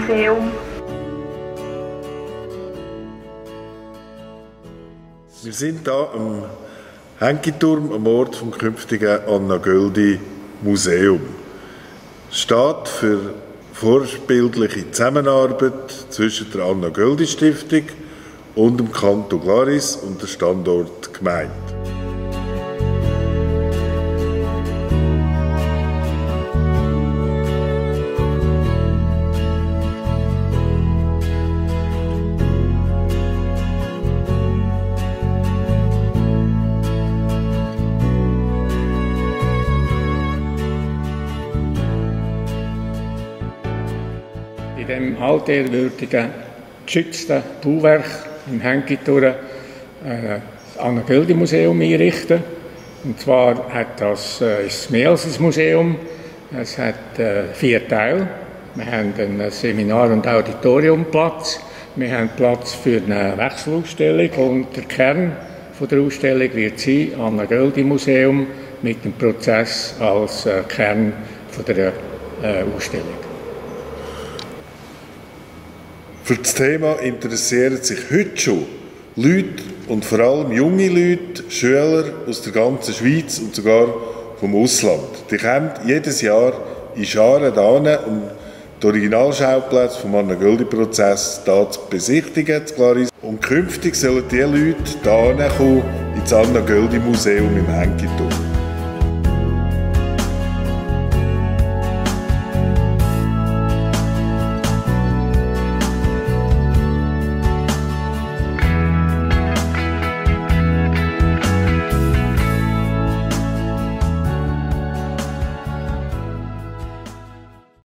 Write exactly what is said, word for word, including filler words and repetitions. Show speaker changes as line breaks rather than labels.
Museum.
Wir sind hier am Henkiturm, am Ort vom künftigen Anna Göldi Museum. Es steht für vorbildliche Zusammenarbeit zwischen der Anna Göldi Stiftung und dem Kanton Glaris und der Standort Gemeinde.
In diesem altehrwürdigen, geschützten Bauwerk im Henkiturm äh, das Anna Göldi Museum einrichten. Und zwar hat das, äh, ist es mehr als ein Museum. Es hat äh, vier Teile. Wir haben einen Seminar- und Auditoriumplatz. Wir haben Platz für eine Wechselausstellung. Und der Kern von der Ausstellung wird sein, Anna Göldi Museum mit dem Prozess als äh, Kern von der äh, Ausstellung.
Für das Thema interessieren sich heute schon Leute und vor allem junge Leute, Schüler aus der ganzen Schweiz und sogar vom Ausland. Die kommen jedes Jahr in Scharen hierher, um die Originalschauplätze vom Anna Göldi-Prozess hier zu besichtigen, zu Glaris. Und künftig sollen diese Leute hierher kommen ins Anna Göldi Museum im Henkiturm.